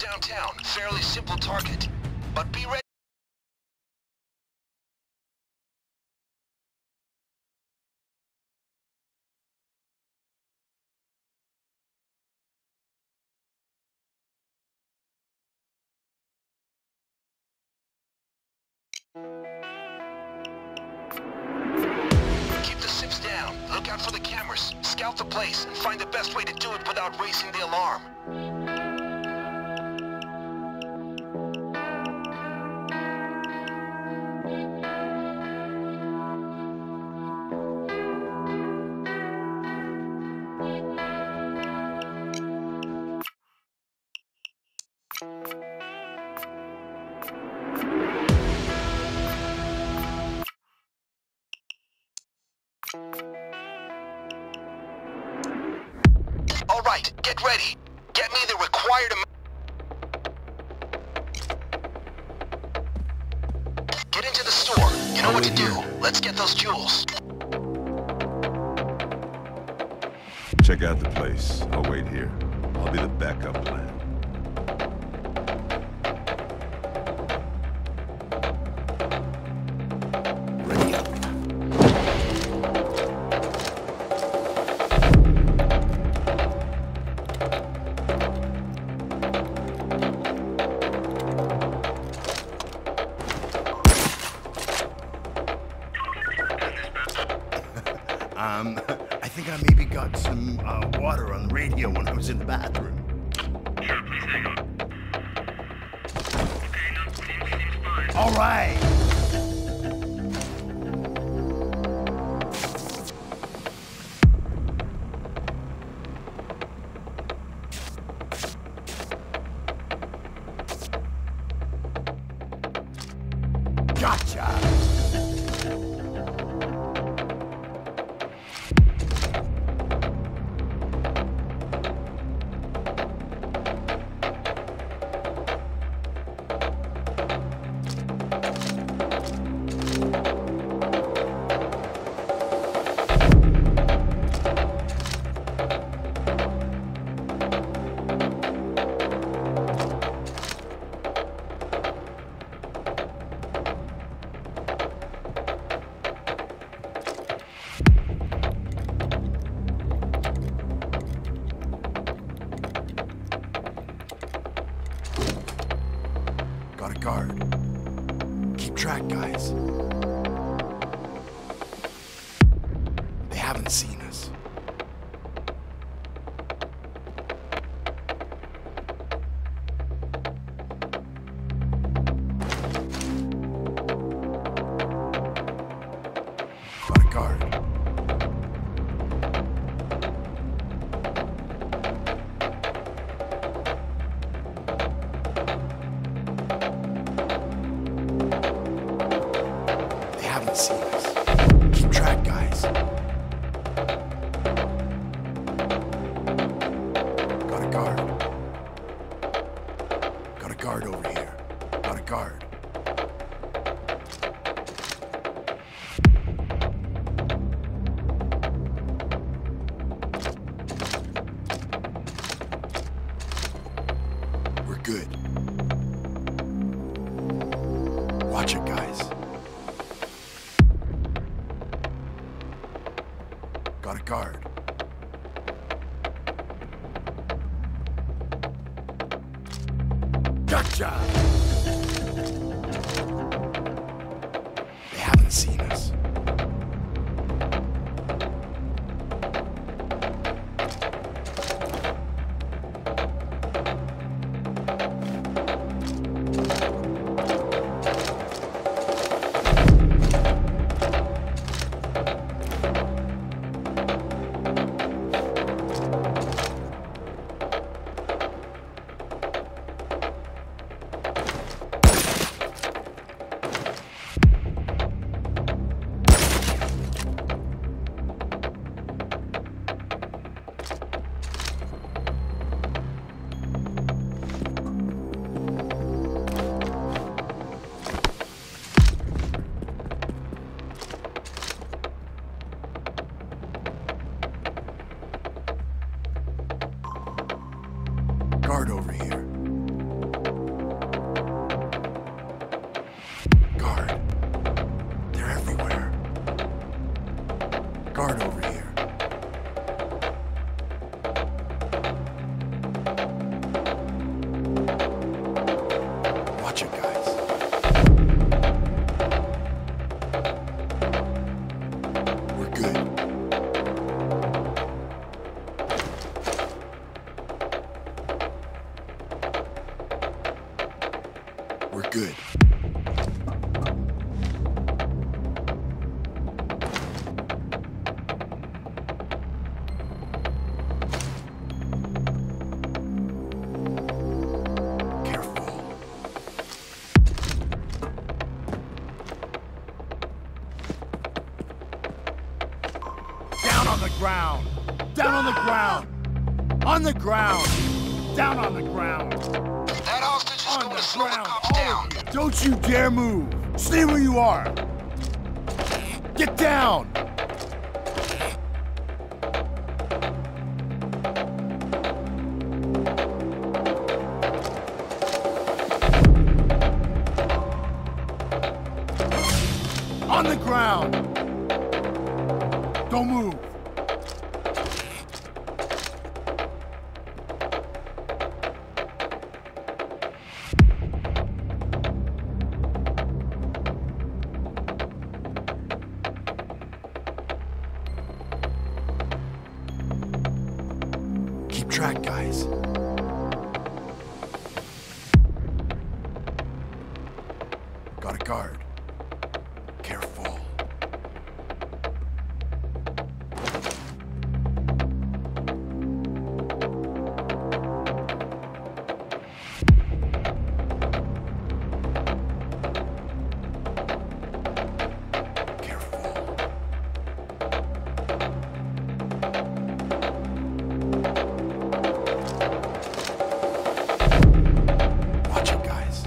downtown. Fairly simple target. But be ready. Keep the sips down. Look out for the cameras. Scout the place and find the best way to do it without raising the alarm. All right, get ready. Get me the required amount. Get into the store. You know what to do. Let's get those jewels. Check out the place. I'll wait here. I'll be the backup plan. Ready up. I think I maybe got some water on the radio when I was in the bathroom. Sure, please hang on. Okay, no, seems fine. All right. Gotcha. Got a guard. Keep track, guys. They haven't seen us. Got a guard. See us. Keep track, guys. Got a guard. Got a guard over here. Got a guard. We're good. Watch it, guys. Got a guard. Gotcha! They haven't seen us. We're good. Down on the ground! Down on the ground! On the ground! Down on the ground! That hostage is On going to the slow the ground! cops All down. of you! Don't you dare move! Stay where you are! Get down! On the ground! Don't move! Keep track, guys. Got a guard. Careful. Watch it, guys.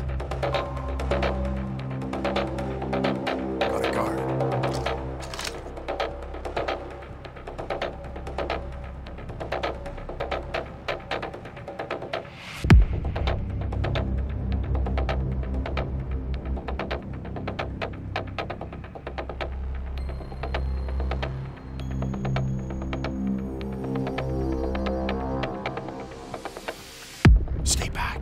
Got a guard. Stay back.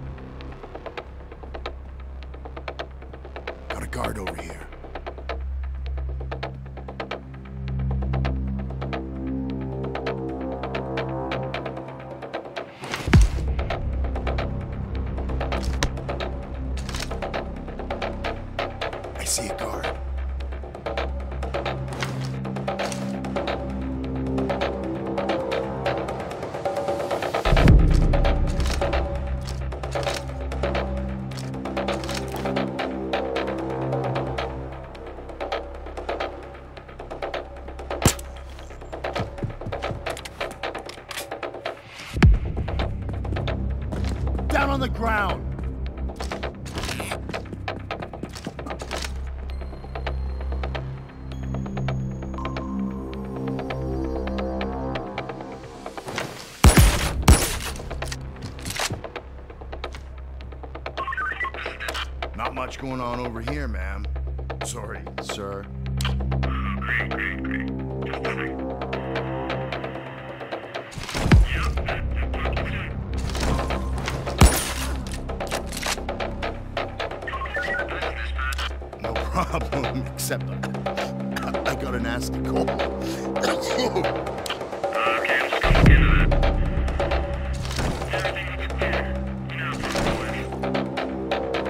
Got a guard over here. I see a guard. Down on the ground! Not much going on over here, ma'am. Sorry, sir. Great, great, great. Just a second. Yep, that talk is good. No problem, except I got a nasty cold. Okay, I'm just gonna look into that. Everything looks clear. Now for the west.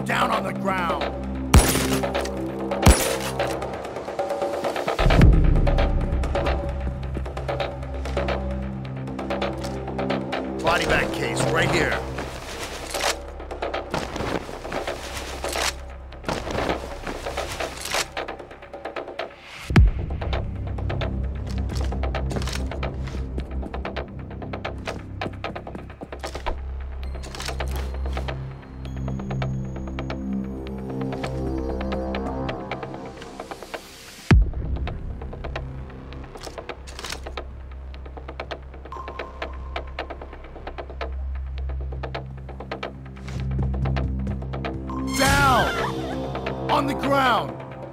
Down on the ground. Body bag case, right here. Down! On the ground!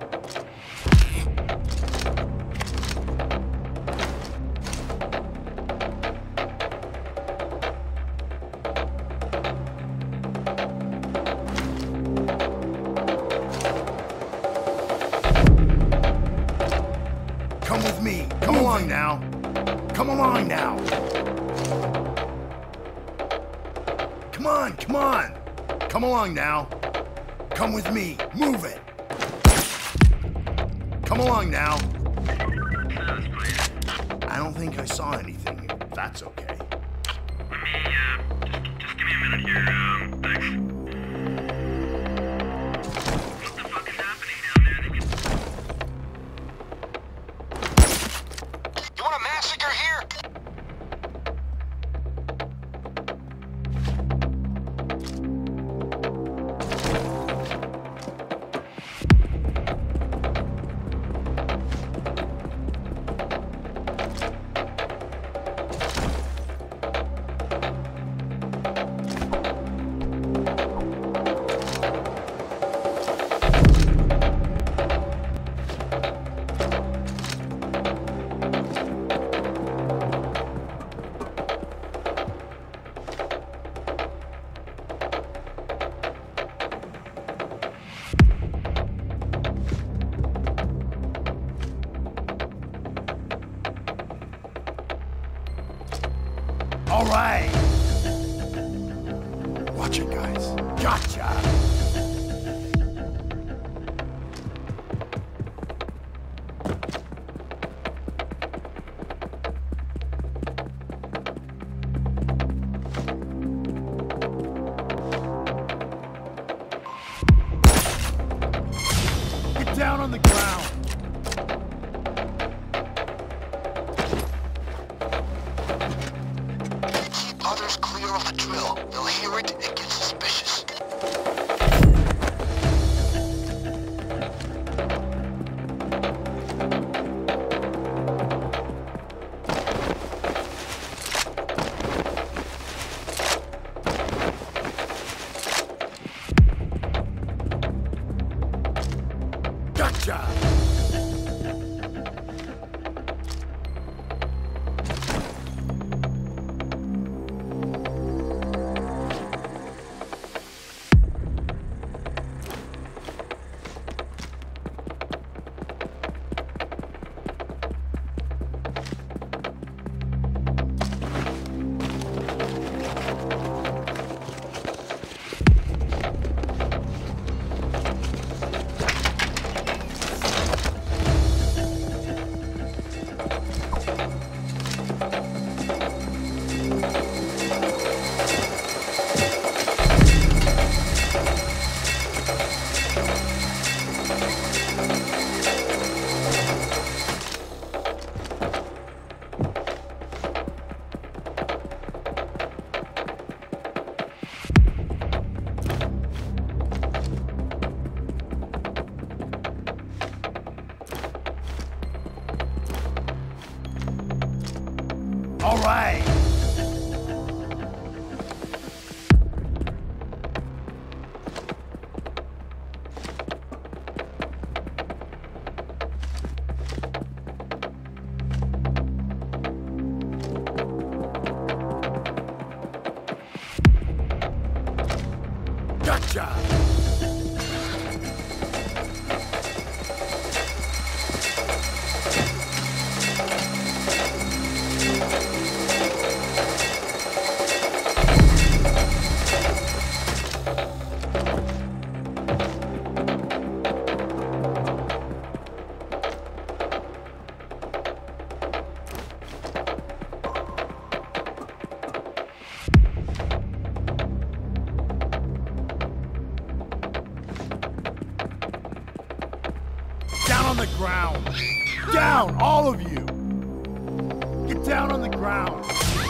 Come with me. Come along now. Come along now. Come on, come on. Come along now. Come with me. Move it. Come along now. I don't think I saw anything here. That's okay. Let me, just give me a minute here, thanks. What the fuck is happening down there? You want a massacre here? All right! Watch it, guys. Gotcha! Get down on the ground! Keep others clear of the drill. They'll hear it and get suspicious. Gotcha! All right! Gotcha! on the ground. Down, all of you. Get down on the ground.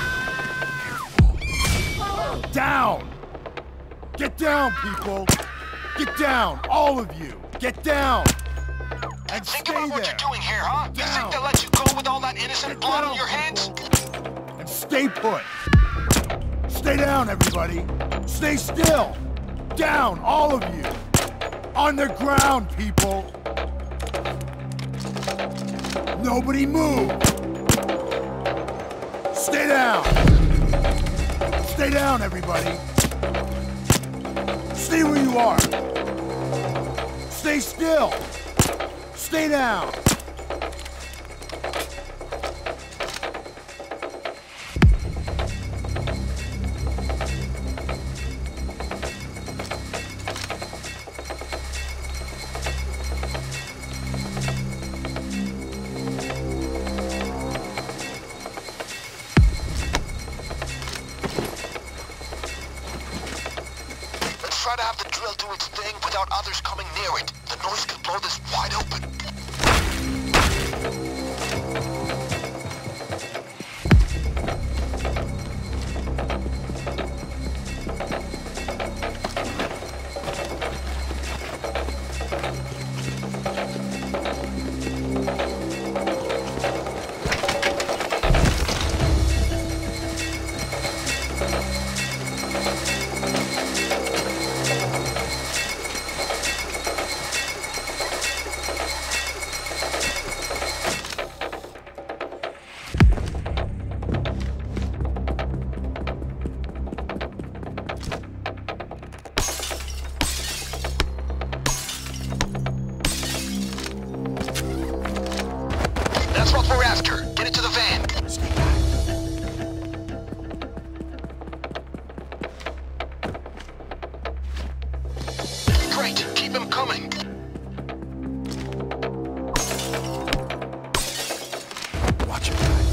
Down. Get down, people. Get down, all of you. Get down. And Think stay about what there. you're doing here, huh? You Down. think they'll let you go with all that innocent Get blood down, on your hands? people. And stay put. Stay down, everybody. Stay still. Down, all of you. On the ground, people. Nobody move. Stay down. Stay down, everybody. Stay where you are. Stay still. Stay down. Try to have the drill do its thing without others coming near it. The noise could blow this wide open. That's what we're after. Get it to the van. Great. Keep him coming. Watch it, guys.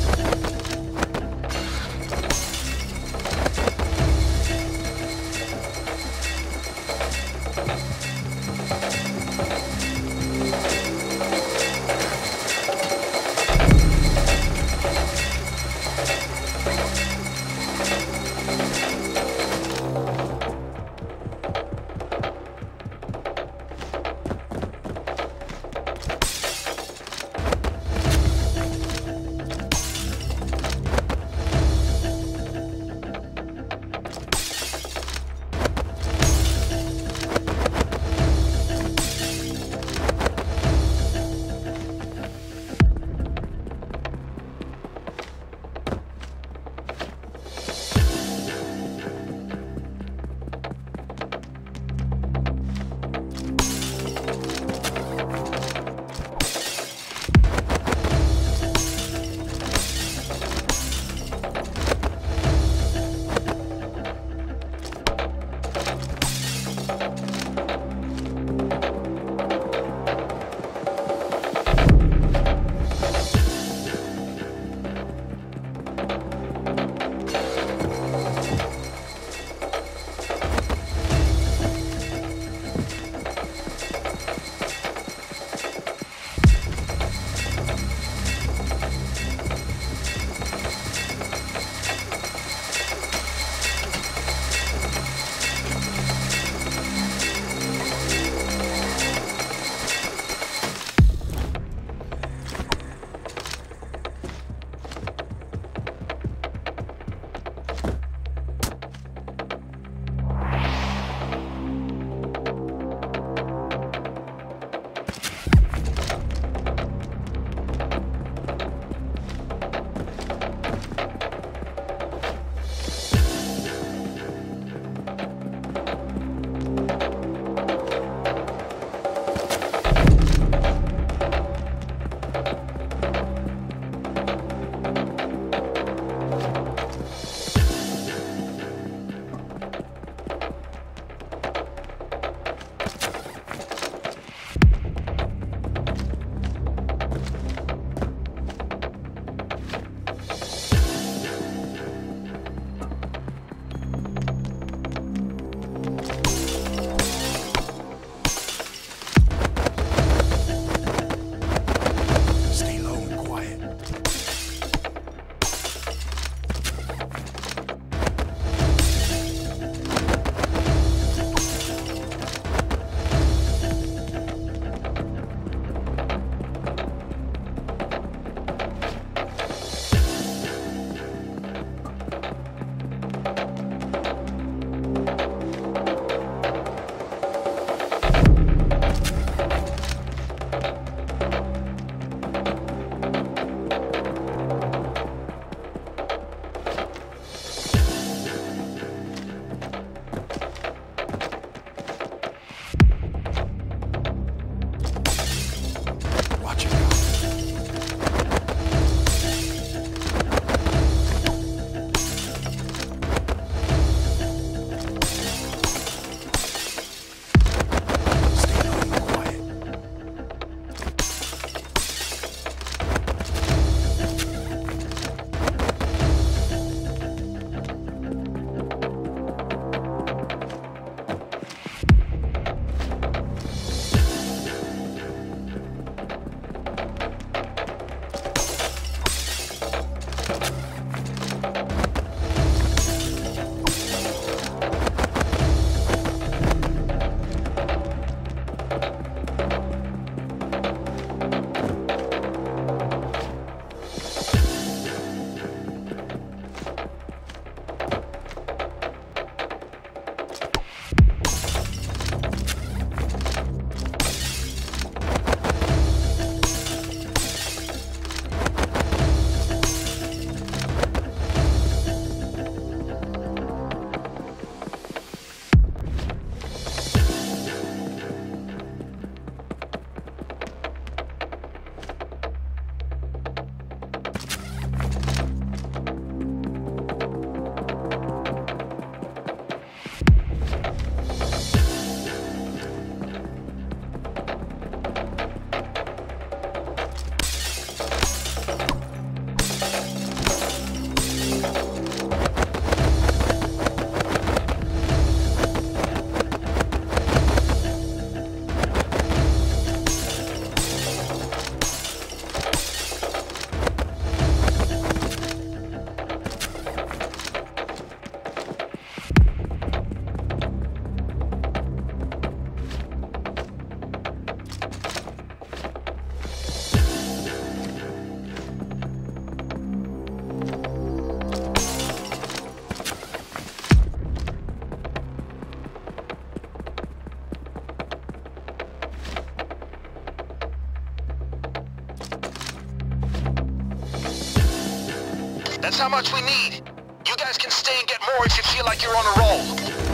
That's how much we need. You guys can stay and get more if you feel like you're on a roll.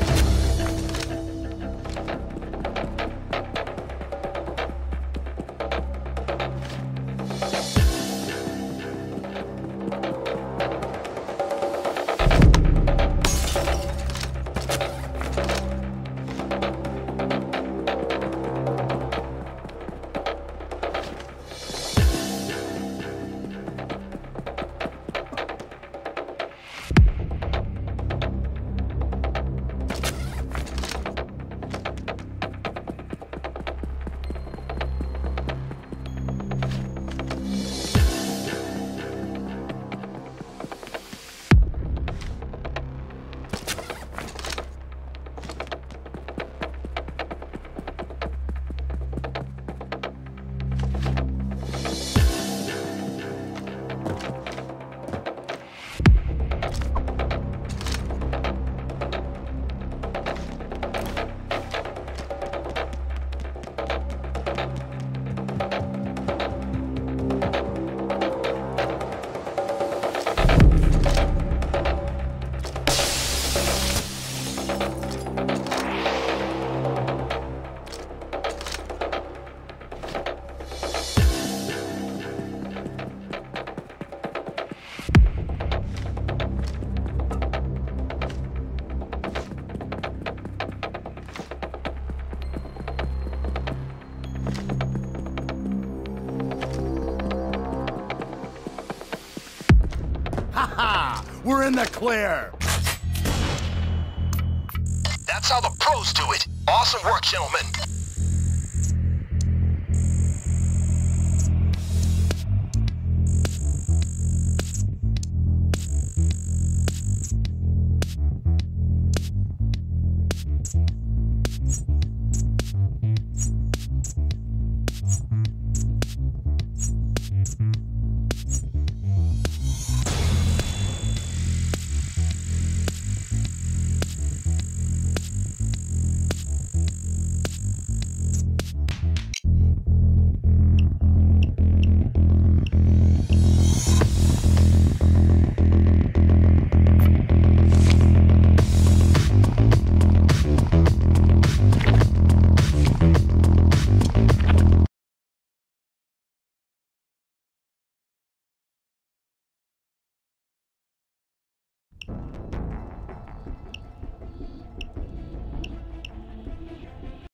We're in the clear! That's how the pros do it. Awesome work, gentlemen.